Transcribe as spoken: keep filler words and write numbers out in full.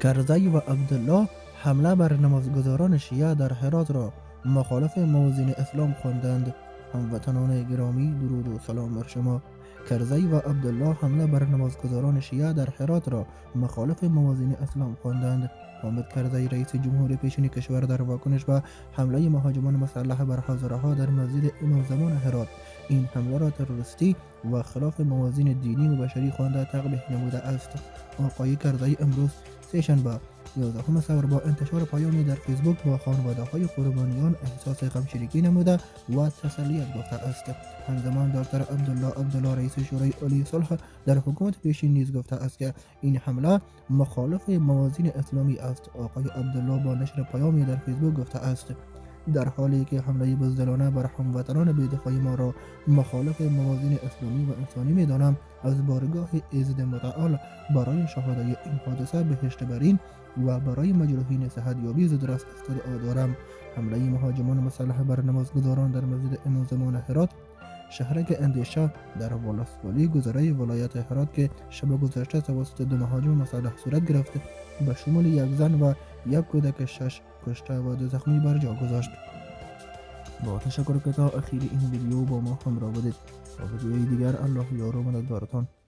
کرزی و عبدالله حمله بر نمازگزاران شیعه در هرات را مخالف موازین اسلام خواندند. هموطنان گرامی، درود و سلام بر شما. کرزی و عبدالله حمله بر نمازگزاران شیعه در هرات را مخالف موازین اسلام خواندند. حامد کرزی رئیس جمهور پیشین کشور در واکنش به حمله مهاجمان مسلح بر حاضره ها در مسجد امام زمان هرات این حمله را تروریستی و خلاف موازین دینی و بشری خوانده تقبیح نموده است. آقای کرزی امروز سه‌شنبه یازدهم سپر با انتشار پیامی در فیسبوک با خانواده های قربانیان احساس غمشریکی نموده و تسلیت گفته است. همزمان دکتر عبدالله عبدالله رئیس شورای عالی صلح در حکومت پیشین نیز گفته است که این حمله مخالف موازین اسلامی است. آقای عبدالله با نشر پیامی در فیسبوک گفته است در حالی که حمله بزدلانه بر هموطنان بی‌دفاع ما را مخالف موازین اسلامی و انسانی می‌دانم، از بارگاه ایزد متعال برای شهادای این حادثه بهشت برین و برای مجروحین صحت‌یابی زودرس استدعا دارم. حمله مهاجمان مسلح بر نمازگزاران در مسجد امام زمان هرات شهرک اندیشه در ولسوالی گذره ولایت هرات که شب گذشته توسط دو مهاجم مسلح صورت گرفت به شمول یک زن و یک کودک شش کشته و دو زخمی بر جا گذاشت. با تشکر که تا اخیر این ویدیو با ما همراه بودید. تا ویدیوی دیگر الله یار و مددگارتان.